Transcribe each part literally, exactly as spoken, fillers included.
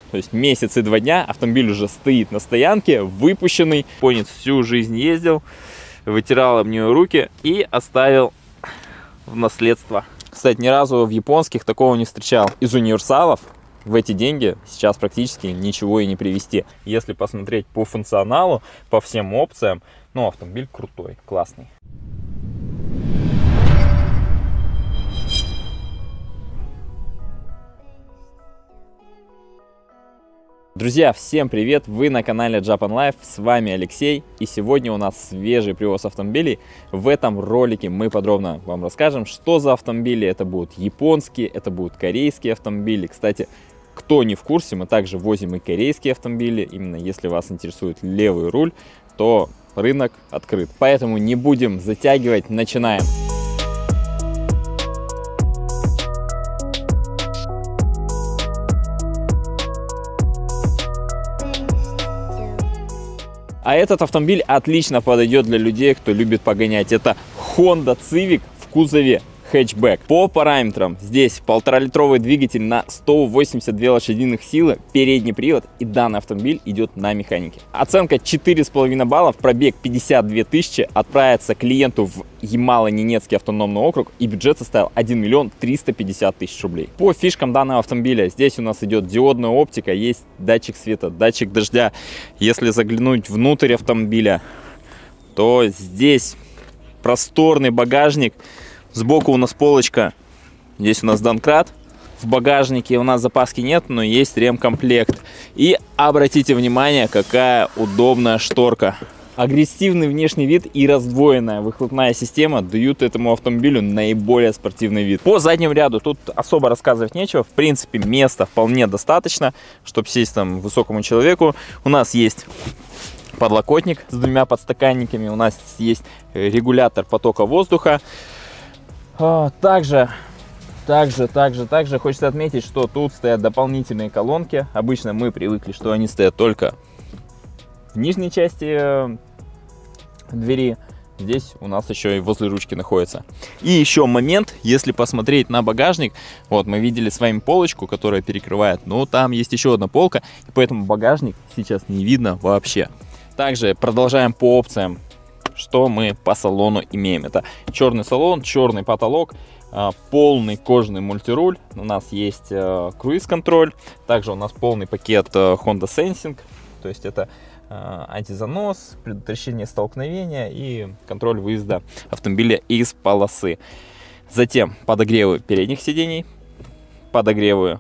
То есть месяц и два дня автомобиль уже стоит на стоянке, выпущенный. Японец всю жизнь ездил, вытирал об нее руки и оставил в наследство. Кстати, ни разу в японских такого не встречал. Из универсалов в эти деньги сейчас практически ничего и не привезти. Если посмотреть по функционалу, по всем опциям, ну, автомобиль крутой, классный. Друзья, всем привет! Вы на канале Japan Life, с вами Алексей, и сегодня у нас свежий привоз автомобилей. В этом ролике мы подробно вам расскажем, что за автомобили. Это будут японские, это будут корейские автомобили. Кстати, кто не в курсе, мы также возим и корейские автомобили. Именно если вас интересует левый руль, то рынок открыт. Поэтому не будем затягивать, начинаем! А этот автомобиль отлично подойдет для людей, кто любит погонять. Это Honda Civic в кузове хэтчбэк. По параметрам здесь полуторалитровый двигатель на сто восемьдесят две лошадиных силы, передний привод, и данный автомобиль идет на механике. Оценка четыре с половиной баллов, пробег пятьдесят две тысячи, отправится клиенту в Ямало-Ненецкий автономный округ, и бюджет составил один миллион триста пятьдесят тысяч рублей. По фишкам данного автомобиля здесь у нас идет диодная оптика, есть датчик света, датчик дождя. Если заглянуть внутрь автомобиля, то здесь просторный багажник. Сбоку у нас полочка, здесь у нас домкрат, в багажнике у нас запаски нет, но есть ремкомплект. И обратите внимание, какая удобная шторка. Агрессивный внешний вид и раздвоенная выхлопная система дают этому автомобилю наиболее спортивный вид. По заднему ряду тут особо рассказывать нечего, в принципе места вполне достаточно, чтобы сесть там высокому человеку. У нас есть подлокотник с двумя подстаканниками, у нас есть регулятор потока воздуха. Также, также, также, также хочется отметить, что тут стоят дополнительные колонки. Обычно мы привыкли, что они стоят только в нижней части двери. Здесь у нас еще и возле ручки находится. И еще момент, если посмотреть на багажник, вот мы видели с вами полочку, которая перекрывает, но там есть еще одна полка, и поэтому багажник сейчас не видно вообще. Также продолжаем по опциям. Что мы по салону имеем? Это черный салон, черный потолок, полный кожаный мультируль. У нас есть круиз-контроль. Также у нас полный пакет Honda Sensing. То есть это антизанос, предотвращение столкновения и контроль выезда автомобиля из полосы. Затем подогревы передних сидений, подогревы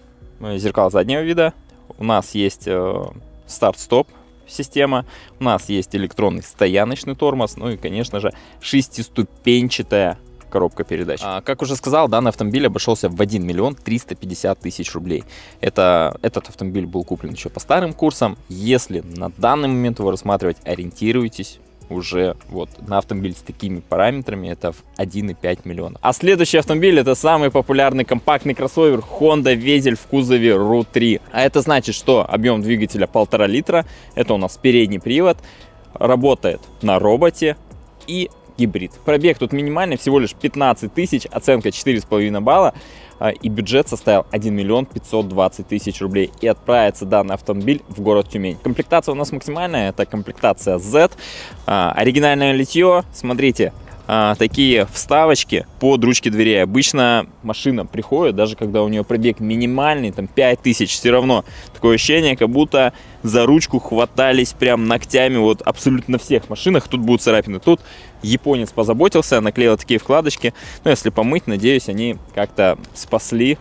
зеркал заднего вида. У нас есть старт-стоп система, у нас есть электронный стояночный тормоз, ну и, конечно же, шестиступенчатая коробка передач. А, как уже сказал, данный автомобиль обошелся в один миллион триста пятьдесят тысяч рублей. Это, этот автомобиль был куплен еще по старым курсам. Если на данный момент его рассматривать, ориентируйтесь уже вот на автомобиль с такими параметрами, это в один и пять миллиона. А следующий автомобиль — это самый популярный компактный кроссовер Honda Vezel в кузове ру три. А это значит, что объем двигателя полтора литра, это у нас передний привод, работает на роботе и гибрид. Пробег тут минимальный, всего лишь пятнадцать тысяч, оценка четыре с половиной балла, и бюджет составил один миллион пятьсот двадцать тысяч рублей. И отправится данный автомобиль в город Тюмень. Комплектация у нас максимальная, это комплектация Z. А, оригинальное литье, смотрите, а, такие вставочки под ручки дверей. Обычно машина приходит, даже когда у нее пробег минимальный, там пять тысяч, все равно такое ощущение, как будто за ручку хватались прям ногтями. Вот абсолютно на всех машинах тут будут царапины. Тут японец позаботился, наклеил такие вкладочки. Но если помыть, надеюсь, они как-то спасли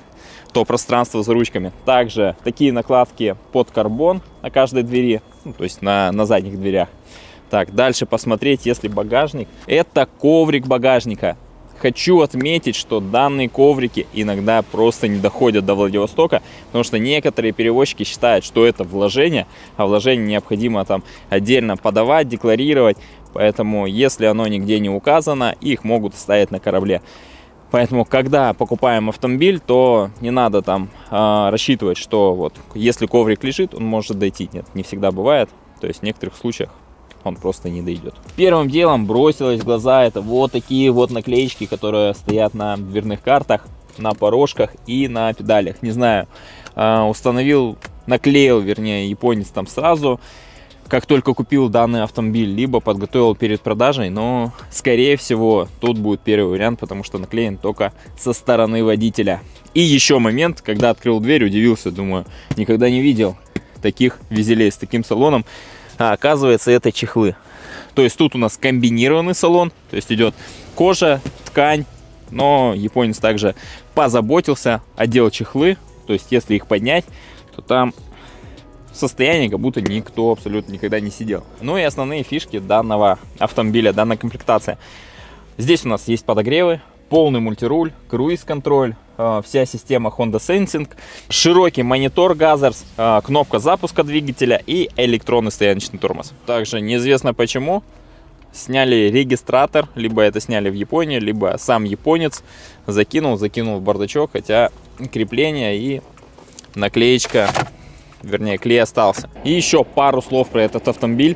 то пространство за ручками. Также такие накладки под карбон на каждой двери, ну, то есть на, на задних дверях. Так, дальше посмотреть, если багажник. Это коврик багажника. Хочу отметить, что данные коврики иногда просто не доходят до Владивостока, потому что некоторые перевозчики считают, что это вложение, а вложение необходимо там отдельно подавать, декларировать. Поэтому, если оно нигде не указано, их могут оставить на корабле. Поэтому, когда покупаем автомобиль, то не надо там э, рассчитывать, что вот если коврик лежит, он может дойти. Нет, не всегда бывает. То есть в некоторых случаях он просто не дойдет. Первым делом бросилось в глаза это вот такие вот наклеечки, которые стоят на дверных картах, на порожках и на педалях. Не знаю, установил, наклеил, вернее, японец там сразу, как только купил данный автомобиль, либо подготовил перед продажей, но, скорее всего, тут будет первый вариант, потому что наклеен только со стороны водителя. И еще момент, когда открыл дверь, удивился, думаю, никогда не видел таких визелей с таким салоном, а оказывается, это чехлы. То есть тут у нас комбинированный салон, то есть идет кожа, ткань, но японец также позаботился, одел чехлы, то есть если их поднять, то там состояние, как будто никто абсолютно никогда не сидел. Ну и основные фишки данного автомобиля, данной комплектации. Здесь у нас есть подогревы, полный мультируль, круиз-контроль, э, вся система Honda Sensing, широкий монитор Газерс, э, кнопка запуска двигателя и электронный стояночный тормоз. Также неизвестно почему сняли регистратор, либо это сняли в Японии, либо сам японец закинул, закинул в бардачок, хотя крепление и наклеечка, вернее, клей остался. И еще пару слов про этот автомобиль.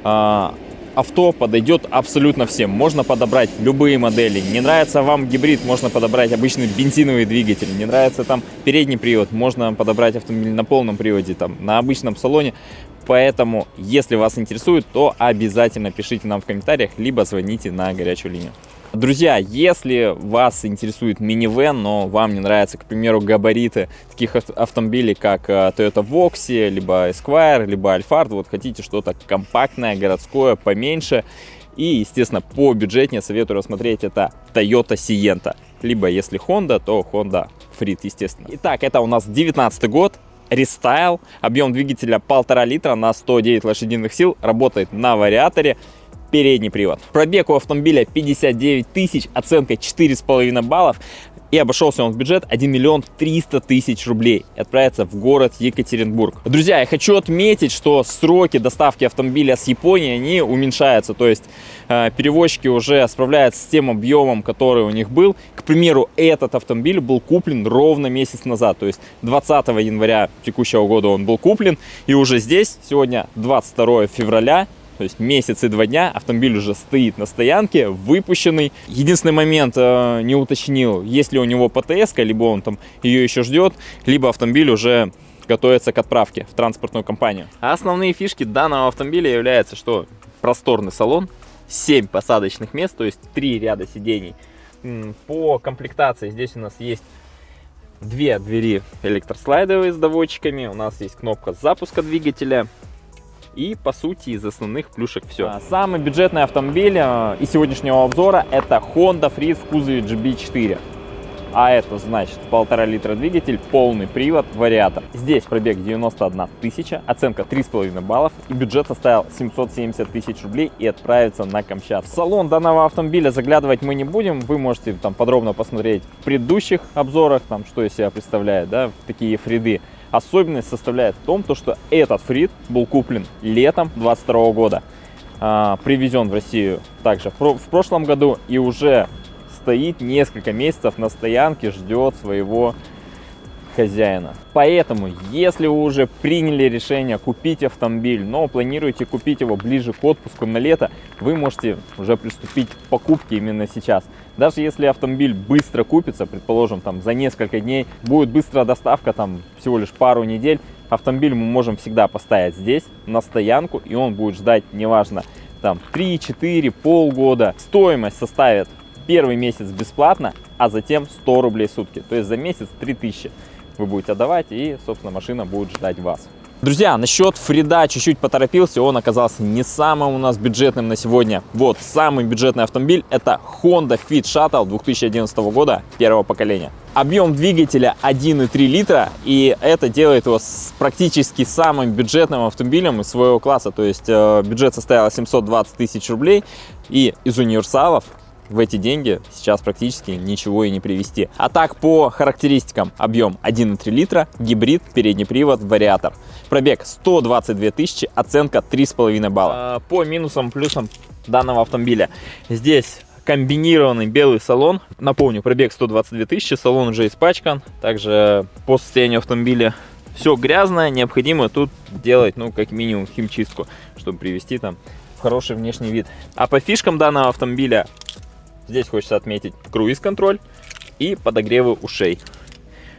Авто подойдет абсолютно всем. Можно подобрать любые модели. Не нравится вам гибрид, можно подобрать обычный бензиновый двигатель. Не нравится там передний привод, можно подобрать автомобиль на полном приводе, там, на обычном салоне. Поэтому, если вас интересует, то обязательно пишите нам в комментариях, либо звоните на горячую линию. Друзья, если вас интересует минивэн, но вам не нравятся, к примеру, габариты таких автомобилей, как Toyota Voxy, либо Esquire, либо Alphard, вот хотите что-то компактное, городское, поменьше и, естественно, побюджетнее, советую рассмотреть это Toyota Sienta. Либо, если Honda, то Honda Freed, естественно. Итак, это у нас девятнадцатый год. Рестайл, объем двигателя полтора литра на сто девять лошадиных сил, работает на вариаторе, передний привод. Пробег у автомобиля пятьдесят девять тысяч, оценка четыре с половиной баллов. И обошелся он в бюджет один миллион триста тысяч рублей. И отправится в город Екатеринбург. Друзья, я хочу отметить, что сроки доставки автомобиля с Японии, они уменьшаются. То есть э, перевозчики уже справляются с тем объемом, который у них был. К примеру, этот автомобиль был куплен ровно месяц назад. То есть двадцатого января текущего года он был куплен. И уже здесь, сегодня двадцать второе февраля, то есть месяц и два дня, автомобиль уже стоит на стоянке, выпущенный. Единственный момент, э, не уточнил, есть ли у него ПТС-ка, либо он там ее еще ждет, либо автомобиль уже готовится к отправке в транспортную компанию. А основные фишки данного автомобиля являются, что просторный салон, семь посадочных мест, то есть три ряда сидений. По комплектации здесь у нас есть две двери электрослайдовые с доводчиками, у нас есть кнопка запуска двигателя. И, по сути, из основных плюшек все. Самый бюджетный автомобиль из сегодняшнего обзора — это Honda Freed в кузове джи би четыре. А это значит полтора литра двигатель, полный привод, вариатор. Здесь пробег девяносто одна тысяча, оценка три с половиной баллов. И бюджет составил семьсот семьдесят тысяч рублей и отправится на Камчатку. В салон данного автомобиля заглядывать мы не будем. Вы можете там подробно посмотреть в предыдущих обзорах, там, что из себя представляет, да, такие фриды. Особенность составляет в том, то, что этот Freed был куплен летом двадцать второго года, а, привезен в Россию также в, в прошлом году и уже стоит несколько месяцев на стоянке, ждет своего хозяина. Поэтому, если вы уже приняли решение купить автомобиль, но планируете купить его ближе к отпуску на лето, вы можете уже приступить к покупке именно сейчас. Даже если автомобиль быстро купится, предположим, там за несколько дней, будет быстрая доставка, там всего лишь пару недель, автомобиль мы можем всегда поставить здесь на стоянку, и он будет ждать, неважно, там три-четыре, полгода. Стоимость составит первый месяц бесплатно, а затем сто рублей в сутки, то есть за месяц три тысячи вы будете отдавать, и, собственно, машина будет ждать вас. Друзья, насчет Фрида чуть-чуть поторопился, он оказался не самым у нас бюджетным на сегодня. Вот, самый бюджетный автомобиль — это Honda Fit Shuttle две тысячи одиннадцатого года, первого поколения. Объем двигателя один и три литра, и это делает его практически самым бюджетным автомобилем из своего класса. То есть э, бюджет составил семьсот двадцать тысяч рублей, и из универсалов в эти деньги сейчас практически ничего и не привезти. А так, по характеристикам: объем один и три литра, гибрид, передний привод, вариатор. Пробег сто двадцать две тысячи, оценка три с половиной балла. По минусам, плюсам данного автомобиля: здесь комбинированный белый салон. Напомню, пробег сто двадцать две тысячи, салон уже испачкан. Также по состоянию автомобиля все грязное, необходимо тут делать, ну, как минимум, химчистку, чтобы привести там в хороший внешний вид. А по фишкам данного автомобиля: здесь хочется отметить круиз-контроль и подогревы ушей.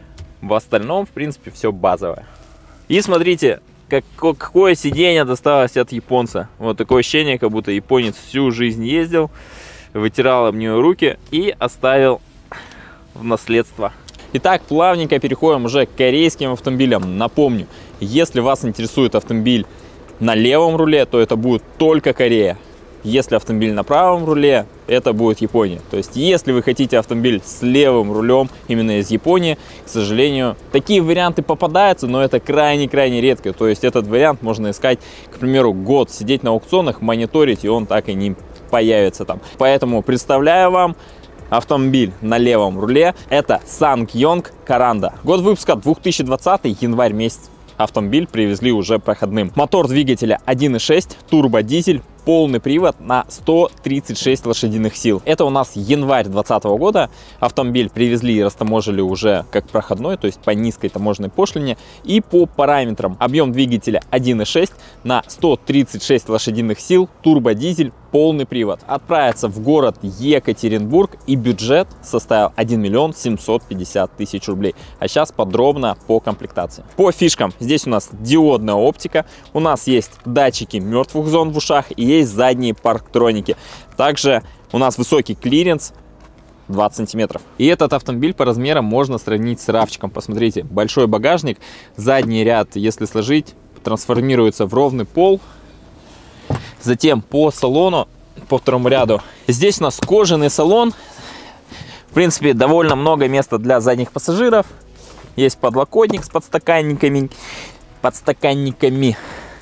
В остальном, в принципе, все базовое. И смотрите, как, какое сиденье досталось от японца. Вот такое ощущение, как будто японец всю жизнь ездил, вытирал об нее руки и оставил в наследство. Итак, плавненько переходим уже к корейским автомобилям. Напомню, если вас интересует автомобиль на левом руле, то это будет только Корея. Если автомобиль на правом руле, это будет Япония. То есть, если вы хотите автомобиль с левым рулем именно из Японии, к сожалению, такие варианты попадаются, но это крайне-крайне редко. То есть, этот вариант можно искать, к примеру, год, сидеть на аукционах, мониторить, и он так и не появится там. Поэтому представляю вам автомобиль на левом руле. Это Сангйонг Каранда. Год выпуска две тысячи двадцатый, январь месяц. Автомобиль привезли уже проходным. Мотор двигателя один и шесть, турбодизель, полный привод на сто тридцать шесть лошадиных сил. Это у нас январь двадцатого года. Автомобиль привезли и растаможили уже как проходной, то есть по низкой таможенной пошлине. И по параметрам: объем двигателя один и шесть на сто тридцать шесть лошадиных сил, турбодизель, полный привод. Отправится в город Екатеринбург, и бюджет составил один миллион семьсот пятьдесят тысяч рублей. А сейчас подробно по комплектации. По фишкам: здесь у нас диодная оптика, у нас есть датчики мертвых зон в ушах и есть задние парктроники. Также у нас высокий клиренс двадцать сантиметров. И этот автомобиль по размерам можно сравнить с равчиком. Посмотрите, большой багажник, задний ряд, если сложить, трансформируется в ровный пол. Затем по салону, по второму ряду, здесь у нас кожаный салон. В принципе, довольно много места для задних пассажиров. Есть подлокотник с подстаканниками. Подстаканниками.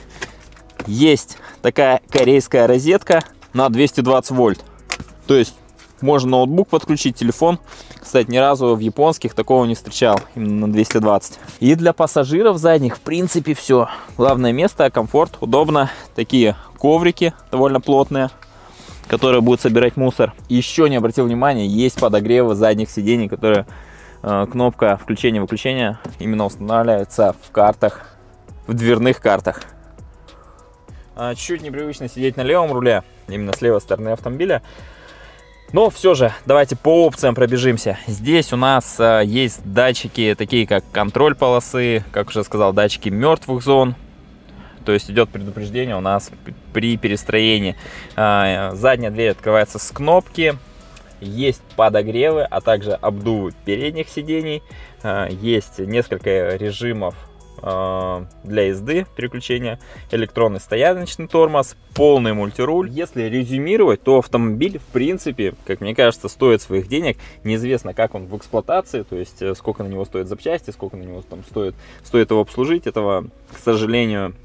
Есть такая корейская розетка на двести двадцать вольт. То есть можно ноутбук подключить, телефон. Кстати, ни разу в японских такого не встречал, именно на двести двадцать. И для пассажиров задних, в принципе, все. Главное место, комфорт, удобно. Такие коврики довольно плотные, которые будут собирать мусор. Еще не обратил внимания, есть подогревы задних сидений, которые э, кнопка включения-выключения именно устанавливается в картах, в дверных картах. Чуть-чуть непривычно сидеть на левом руле, именно с левой стороны автомобиля. Но все же, давайте по опциям пробежимся. Здесь у нас а, есть датчики, такие как контроль полосы, как уже сказал, датчики мертвых зон. То есть идет предупреждение у нас при перестроении. А, задняя дверь открывается с кнопки. Есть подогревы, а также обдувы передних сидений. А, есть несколько режимов для езды, переключения, электронный стояночный тормоз, полный мультируль. Если резюмировать, то автомобиль, в принципе, как мне кажется, стоит своих денег. Неизвестно, как он в эксплуатации, то есть сколько на него стоит запчасти, сколько на него там стоит, стоит его обслужить. Этого, к сожалению,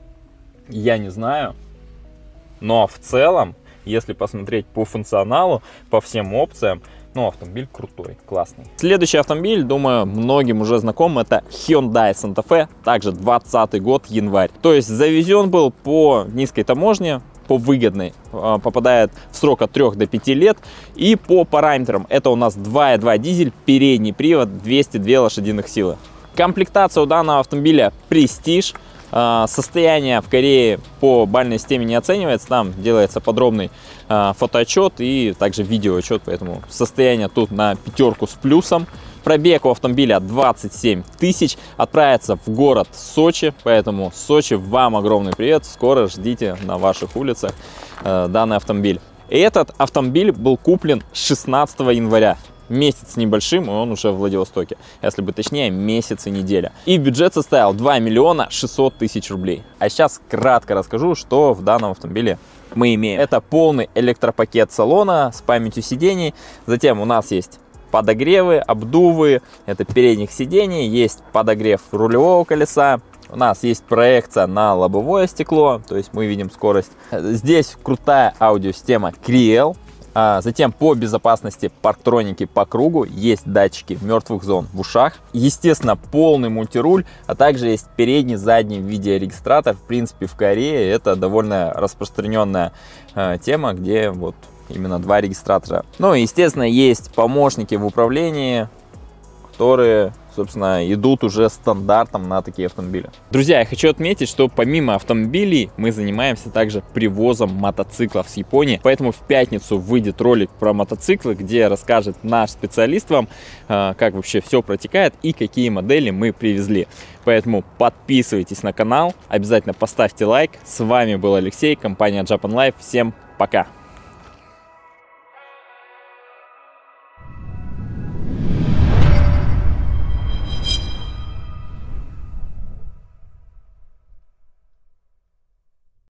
я не знаю. Но в целом, если посмотреть по функционалу, по всем опциям, ну, автомобиль крутой, классный. Следующий автомобиль, думаю, многим уже знаком, это Hyundai Santa Fe, также двадцатый год, январь. То есть завезен был по низкой таможне, по выгодной, попадает в срок от трёх до пяти лет. И по параметрам это у нас два и два дизель, передний привод, двести две лошадиных силы. Комплектация у данного автомобиля Prestige. Состояние в Корее по бальной системе не оценивается, там делается подробный фотоотчет и также видеоотчет, поэтому состояние тут на пятерку с плюсом. Пробег у автомобиля двадцать семь тысяч, отправится в город Сочи, поэтому Сочи, вам огромный привет, скоро ждите на ваших улицах данный автомобиль. И этот автомобиль был куплен шестнадцатого января. Месяц с небольшим, и он уже в Владивостоке. Если бы точнее, месяц и неделя. И бюджет составил два миллиона шестьсот тысяч рублей. А сейчас кратко расскажу, что в данном автомобиле мы имеем. Это полный электропакет салона с памятью сидений. Затем у нас есть подогревы, обдувы, это передних сидений. Есть подогрев рулевого колеса. У нас есть проекция на лобовое стекло, то есть мы видим скорость. Здесь крутая аудиосистема Криэл. А затем по безопасности парктроники по кругу, есть датчики мертвых зон в ушах. Естественно, полный мультируль, а также есть передний, задний видеорегистратор. В принципе, в Корее это довольно распространенная э, тема, где вот именно два регистратора. Ну и, естественно, есть помощники в управлении, которые собственно, идут уже стандартом на такие автомобили. Друзья, я хочу отметить, что помимо автомобилей мы занимаемся также привозом мотоциклов с Японии. Поэтому в пятницу выйдет ролик про мотоциклы, где расскажет наш специалист вам, как вообще все протекает и какие модели мы привезли. Поэтому подписывайтесь на канал, обязательно поставьте лайк. С вами был Алексей, компания Japan Life. Всем пока!